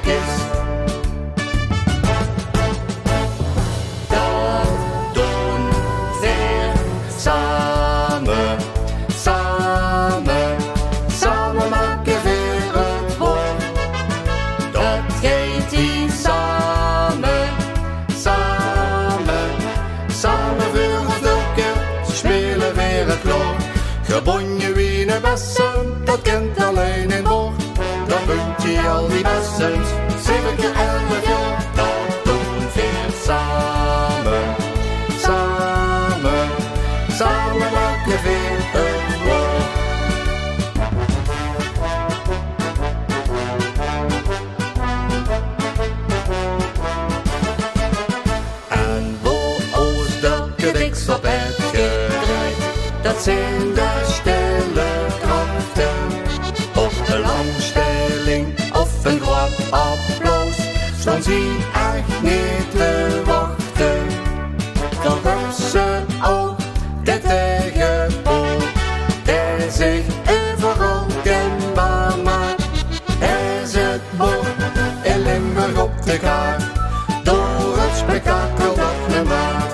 kist. Dat doen zeer samen, samen, samen maken weer het woord. Dat heet die samen, samen, samen weer het leuke, ze spelen weer het lood. Gebonje wiene bessen, dat kent alleen in woord. Dan bunt je al die bessens, 7 keer 11 jaar. Dat doen weer samen, samen, samen maken weer het woord. En voor ons dat gedicht op het gedraaid, dat zijn de stille krachten. Op een langstelling of een groot applaus staan ze echt niet te wachten. Dan hebben ze ook de tegenpool die zich overal kenbaar maakt. Er is het bord in Limburg op de kaart door het spektakel dat men maakt.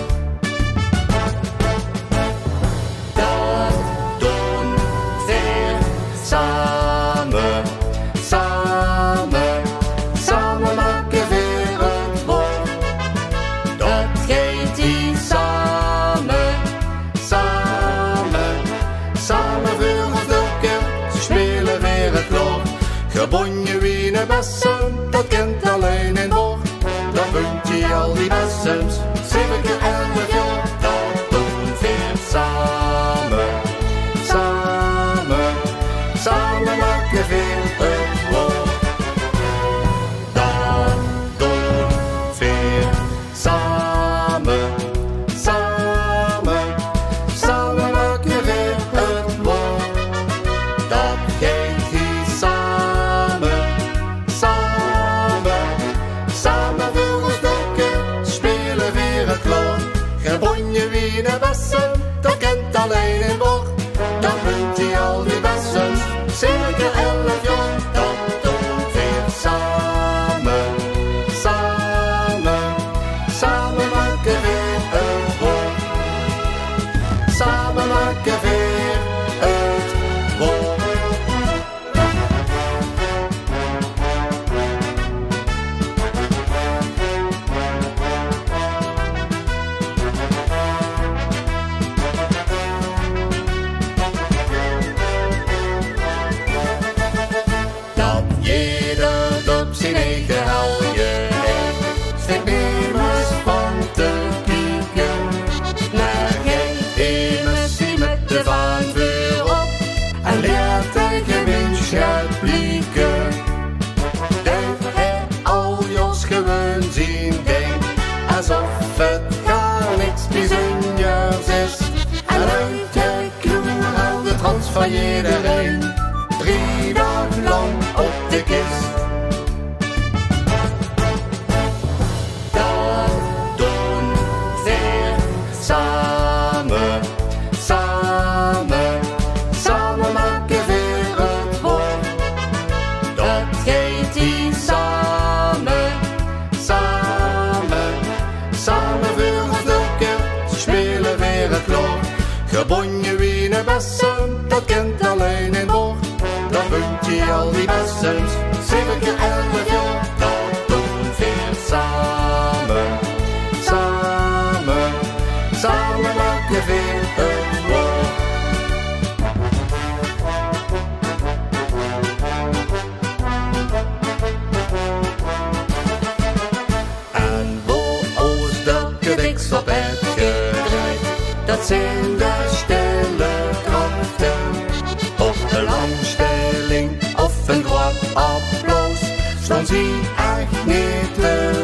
Samen, samen, samen maken weer het woord. Dat heet die samen, samen, samen weer het leuke, ze spelen weer het lood. Gebonje wiene bessen, dat kent alleen in woord. Dan bunt je al die bessens, 7 keer 11 jaar. Dat doen weer samen, samen, samen maken weer het woord. Dat doen weer samen, samen, samen maken weer het woord. Dat heet die samen, samen, samen weer het leuke, spelen weer het lood. Gebonje wiene bessen, dat kent alleen in woord. Dan bunt je al die bessens, 7 keer 11 jaar. Dat doen weer samen, samen, samen maken weer het woord. Samen maken weer het woord. Zijn eigen helje heeft, steekt nemers van te kieken. Naar geen emissie met de vaanvuur op en leert de gemeenschap blieken. Dat hij al Jos gewoon zien denkt, alsof het gar niks bijzonders is. En uit de kroeg haalt de trans van iedereen, 3 dagen lang op de kist. Samen, samen, samen maken weer het woord. Dat heet die samen, samen, samen weer het leuke, ze spelen weer het lood. Gebonje wiene bessen, dat kent alleen in woord. Dan bunt je al die bessens, 7 keer 11 jaar. Dat doen weer samen, samen, samen maken weer het woord. En voor ons dat gedicht op het gedraaid, dat zijn de stille krachten. Op een langstelling of een groot applaus staan ze echt niet te